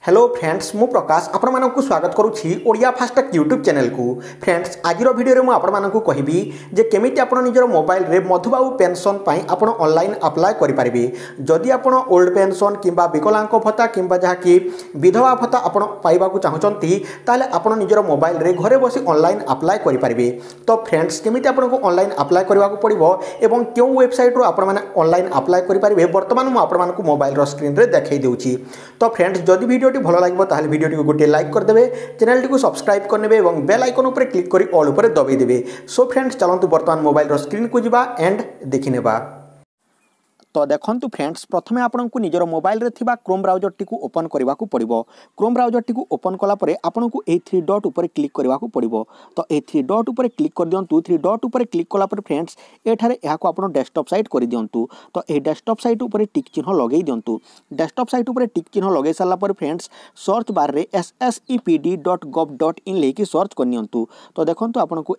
Hello friends मु प्रकाश आपण मानक स्वागत करुछि ओडिया फास्टैग यूट्यूब चैनल को। फ्रेंड्स आजिर वीडियो में आपण मानक कहबी जे केमिति आपण निजर मोबाइल रे मधुबाबू पेंशन पाई आपण ऑनलाइन अप्लाई करि पारिबे। जदि आपण ओल्ड पेंशन किंबा विकलांग भत्ता किंबा जहा कि विधवा भत्ता आपण पाइबा को चाहउचंती ताले आपण निजर मोबाइल रे घरे बसी ऑनलाइन अप्लाई करि पारिबे। तो फ्रेंड्स केमिति आपण को ऑनलाइन अप्लाई करबा को पड़िबो एवं केउ वेबसाइट रो आपण माने ऑनलाइन अप्लाई करि पारिबे वर्तमान मु आपण मानक मोबाइल रो स्क्रीन रे देखाई देउछि। तो फ्रेंड्स जदि वीडियो भल लगे ताहले वीडियो टी गोटे लाइक करदे, चैनल टी सब्सक्राइब करने और बेल आइकन उपर क्लिक करी ऑल उपर दबाई देबे। सो फ्रेंड्स चलंतु वर्तमान मोबाइल रो स्क्रीन को जिबा एंड देखिनेबा। तो देखंतु फ्रेंड्स प्रथमे आपनकु निजर मोबाइल रे थिबा क्रोम ब्राउजर टी को ओपन करबा को पड़िबो। क्रोम ब्राउजर टी को ओपन कला परे आपनकु ए थ्री डॉट ऊपर क्लिक करबा को पड़िबो। तो ए थ्री डॉट ऊपर क्लिक कर दियंतु। थ्री डॉट ऊपर क्लिक कला परे फ्रेंड्स एठारे एहा को आपन डेस्कटॉप साइट कर दियंतु। तो ए डेस्कटॉप साइट ऊपर टिक चिन्ह लगेई दियंतु। डेस्कटॉप साइट ऊपर टिक चिन्ह लगेई साला परे फ्रेंड्स सर्च बार रे ssepd.gov.in लेकी सर्च करनियंतु। तो देखंतु आपनकु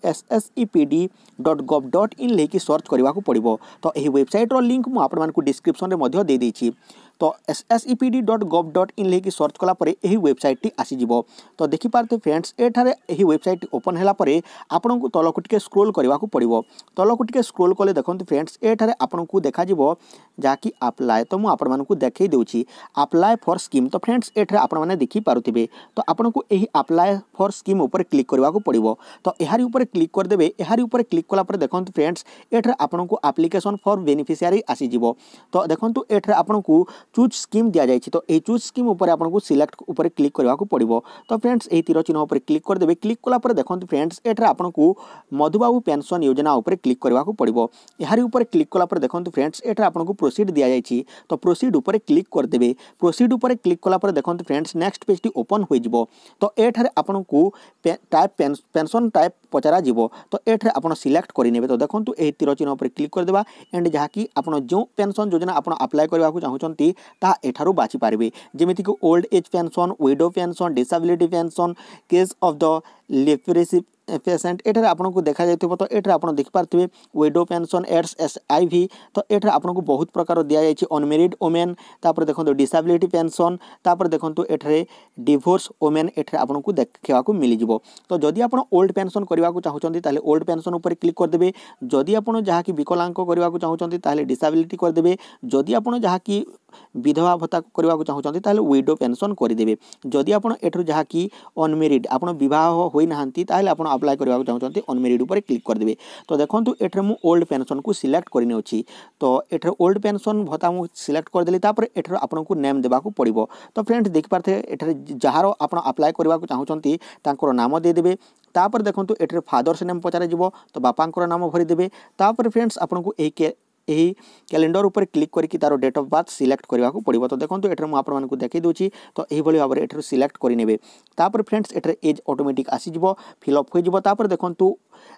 ssepd.gov.in लेकी सर्च करबा को पड़िबो। तो एही वेबसाइट रो लिंक मु आपन को डिस्क्रिप्शन रे मध्य दे देछि। तो ssepd.gov.in लेकी सर्च कला परे एही वेबसाइट टी आसी जिवो। तो देखि पारते फ्रेंड्स एठारे एही वेबसाइट ओपन हैला परे आपनकु तलकु टिके स्क्रॉल करबा को पड़िबो। तलकु टिके स्क्रॉल कले देखंतु फ्रेंड्स एठारे आपनकु देखा जिवो जाकी अप्लाई। तो मु आपन मानकु देखै देउछि अप्लाई फॉर स्कीम। तो फ्रेंड्स एठारे आपन माने देखि पारुथिबे। तो आपनकु एही अप्लाई फॉर स्कीम ऊपर क्लिक करबा को पड़िबो। तो एहारी ऊपर क्लिक कर देबे। एहारी ऊपर क्लिक कला परे देखंतु फ्रेंड्स एठारे आपनकु एप्लीकेशन फॉर बेनिफिशियरी आसी जिवो। तो देखंतु एठारे आपनकु चूज स्कीम दिया जायछि। तो ए चूज स्कीम ऊपर आपनकु सिलेक्ट ऊपर क्लिक करबा को पड़िबो। तो फ्रेंड्स एही तीर चिन्ह ऊपर क्लिक कर देबे। क्लिक कला परे देखंतु फ्रेंड्स एठारे आपनकु मधुबाबू पेंशन योजना ऊपर क्लिक करबा को पड़िबो। एहारी ऊपर क्लिक कला परे देखंतु फ्रेंड्स एठारे आपनकु प्रोसीड दिया जायछि। तो प्रोसीड ऊपर क्लिक कर देबे। प्रोसीड ऊपर क्लिक कला परे देखंतु फ्रेंड्स नेक्स्ट पेज टी ओपन होई जिवो। तो एठारे आपनकु टाइप पेंशन टाइप पचरा जिवो। तो एठारे आपण सिलेक्ट करि नेबे। तो देखंतु एही तीर चिन्ह ऊपर क्लिक कर देबा एंड जहा कि आपण जो पेंशन योजना आपण अप्लाई करबा को चाहउचंती ता एठारु बाछि पारिबे। जेमिति कि old age pension, widow pension, disability pension, case of the leprosy patient एठारे आपनको देखा जायतिबो। तो एठारे आपण देखि पारथिबे विडो पेंशन एड्स एसआईवी। तो एठारे आपनको बहुत प्रकार दिया जायछि अनमेरिड वुमेन। तापर देखंतु डिसेबिलिटी पेंशन। तापर देखंतु एठारे डिवोर्स वुमेन एठारे आपनको देखिबा को मिलि जिवो। तो जदि आपण ओल्ड पेंशन करबा को चाहउचंती ताले ओल्ड पेंशन ऊपर क्लिक कर देबे। जदि आपण जहा कि विकलांग करबा को चाहउचंती ताले डिसेबिलिटी कर देबे। जदि आपण जहा कि विधवा भत्ता करबा को चाहउचंती ताले विडो पेंशन कर देबे। जदि आपण एठरु जहा कि अनमेरिड आपण विवाह होई नाहंती ताले आपण अप्लाई करबा को चाहउचंती अनमेरिड ऊपर क्लिक कर देबे। तो देखंतु एठरे मु ओल्ड पेंशन को सिलेक्ट करने अछि। तो एठरे ओल्ड पेंशन भत्ता मु सिलेक्ट कर देली। तापर एठरे आपण को नेम देबा को पड़िबो। तो फ्रेंड्स देखि पारथे एठरे जहारो आपण अप्लाई करबा को चाहउचंती तांकर नाम दे देबे। तापर देखंतु एठरे फादर्स नेम पचारे जिवो। तो बापांकर नाम भरि देबे। तापर फ्रेंड्स आपण को एही कैलेंडर ऊपर क्लिक करके तारो डेट ऑफ बर्थ सिलेक्ट करबा को पड़िबो। तो देखंतु एठरे मु आपण मानकु देखै दोछि। तो एही भली भाबरे एठरे सिलेक्ट करि नेबे। तापर फ्रेंड्स एठरे एज ऑटोमेटिक आसी जिवो, फिल अप होई जिवो। तापर देखंतु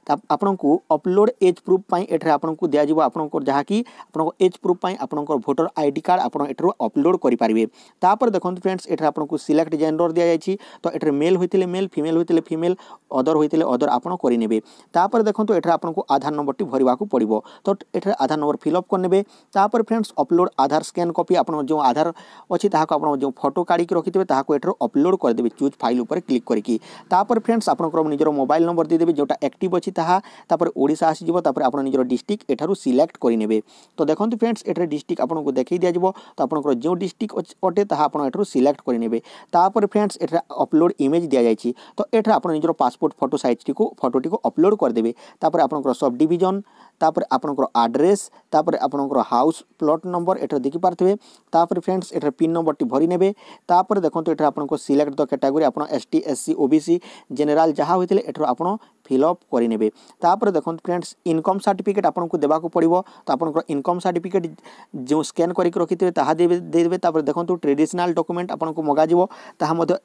आपनकु अपलोड एज प्रूफ पाई एठरे आपनकु दिया जिवो। आपनकर जहा कि आपनको एज प्रूफ पाई आपनकर वोटर आईडी कार्ड आपण एठरो अपलोड करि पारिबे। तापर देखंतु फ्रेंड्स एठरे आपनकु सिलेक्ट जेंडर दिया जायछि। तो एठरे मेल होइतिले मेल, फीमेल होइतिले फीमेल, अदर होइतिले अदर आपण करि नेबे। तापर देखंतु एठरे आपनकु आधार नंबर टी भरिबा को पड़िबो। तो एठरे आधार नंबर फिल अप करनेबे। तापर friends upload Aadhaar scan copy आपण जो आधार अछि ताहाको आपण जो फोटो काढी के रखितबे ताहाको एठरो अपलोड कर देबे चूज फाइल ऊपर क्लिक करके। तापर फ्रेंड्स आपनकर निजरो मोबाइल नंबर दे देबे जोटा एक्टिव अछि ताहा। तापर ओडिसा आसी जिवो। तापर आपण निजरो डिस्ट्रिक्ट एठारु सिलेक्ट करि नेबे। तो देखंतु फ्रेंड्स एठरे डिस्ट्रिक्ट आपनको देखै दिया जिवो। तो आपनकर जो डिस्ट्रिक्ट अटे ताहा आपण एठारु सिलेक्ट करि नेबे। तापर फ्रेंड्स एठरे अपलोड इमेज दिया जायछि। तो एठरे आपण निजरो पासपोर्ट फोटो साइज टी को फोटो टी को अपलोड कर देबे। तापर आपनकर सब डिवीजन, तापर आपनकर एड्रेस, तापर आपनकर हाउस प्लॉट नंबर एठरे देखि पारथिबे। तापर फ्रेंड्स एठरे पिन नंबर टी भरि नेबे। तापर देखंतु एठरे आपनको सिलेक्ट द कैटेगरी आपण एसटी एससी ओबीसी जनरल जहा होइतिले एठरो आपण फिल अप करि नेबे। तापर देखंतु फ्रेंड्स इनकम सर्टिफिकेट आपनको देबा को पड़िबो। तो आपनकर इनकम सर्टिफिकेट जो स्कैन करि के रखिथिबे ताहा देबे। तापर देखंतु ट्रेडिशनल डॉक्यूमेंट आपनको मगा जिवो ताहा मध्य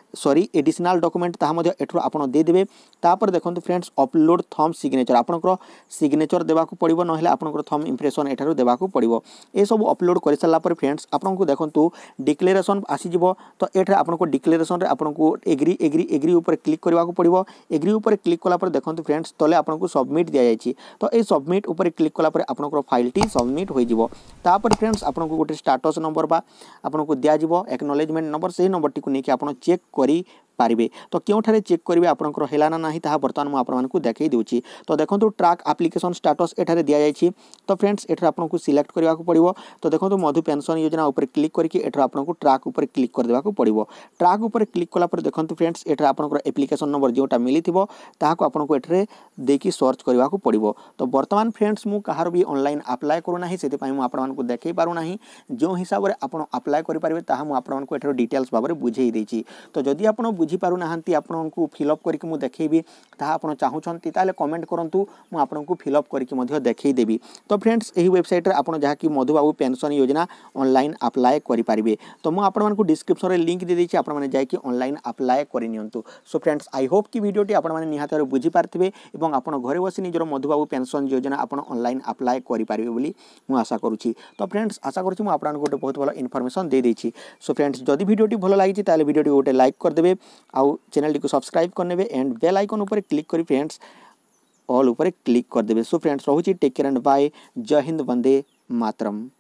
सॉरी एडिशनल डॉक्यूमेंट ताहा मध्य एठरो आपण दे देबे। तापर देखंतु फ्रेंड्स अपलोड थंब सिग्नेचर आपनकर सिग्नेचर देबाकू पड़िबो नहेले आपनकर थंब इंप्रेशन एठारो देबाकू पड़िबो। ए सब अपलोड कर सारा पर फ्रेंड्स आपनको देखंतु डिक्लेरेशन आसी जिवो। तो एठरे आपनको डिक्लेरेशन रे आपनको एग्री एग्री एग्री ऊपर क्लिक करबाकू पड़िबो। एग्री ऊपर क्लिक कला पर देखंतु फ्रेंड्स तले आपनको सबमिट दिया जायछि। तो ए सबमिट ऊपर क्लिक कला पर आपनकर फाइल टी सबमिट होई जिवो। तापर फ्रेंड्स आपनको गोटे स्टेटस नंबर बा आपनको दिया जिवो एक्नॉलेजमेंट नंबर से नंबर टी को नेकी आपण चेक करी पारिबे। तो क्योंठारे चेक करिवे आपनकर हेला ना नाही ताहा बर्तमान मु आपण मानकु देखै देउची। तो देखंतु ट्रैक एप्लिकेशन स्टेटस एठारे दिया जायछि। तो फ्रेंड्स एठारे आपनकु सिलेक्ट करबाकू पड़िबो। तो देखंतु मधु पेंशन योजना ऊपर क्लिक करके एठारे आपनकु ट्रैक ऊपर क्लिक कर देबाकू पड़िबो। ट्रैक ऊपर क्लिक कला पर देखंतु फ्रेंड्स एठारे आपनकर एप्लिकेशन नंबर जोटा मिलिथिबो ताहाको आपनकु एठारे देकी सर्च करबाकू पड़िबो। तो वर्तमान फ्रेंड्स मु कहार भी ऑनलाइन अप्लाई करू नाही सेति पई मु आपण मानकु देखै पारू नाही। जो हिसाब रे आपण अप्लाई करि पारिबे ताहा मु आपण मानकु एठारे डिटेल्स बाबरे बुझेई देछि। तो जदि आपण बुझी पारू नाहंती आपनको फिलअप करके मु देखैबी ताहा आपण चाहुचंती ताले कमेंट करंतु मु आपनको फिलअप करके मध्य देखै देबी। तो फ्रेंड्स एही वेबसाइट रे आपण जहा कि मधुबाबू पेंशन योजना ऑनलाइन अप्लाई करि पारिबे। तो मु आपण मानकु डिस्क्रिप्शन रे लिंक दे देछि आपण माने जाय कि ऑनलाइन अप्लाई करि नियंतु। सो फ्रेंड्स आई होप कि वीडियोटी आपण माने निहात रे बुझी पारथिबे एवं आपण घरे बसी निजरो मधुबाबू पेंशन योजना आपण ऑनलाइन अप्लाई करि पारिबे बोली मु आशा करूछि। तो फ्रेंड्स आशा करूछि मु आपण गोटे बहुत भलो इन्फॉर्मेशन दे देछि। सो फ्रेंड्स जदि वीडियोटी भलो लागिछि ताले वीडियोटी गोटे लाइक कर देबे आउ चैनल को सब्सक्राइब करने एंड बेल आइकन ऊपर क्लिक करी फ्रेंड्स ऑल ऊपर क्लिक कर देबे। सो फ्रेंड्स रहुछि टेक केयर एंड बाय। जय हिंद वंदे मातरम।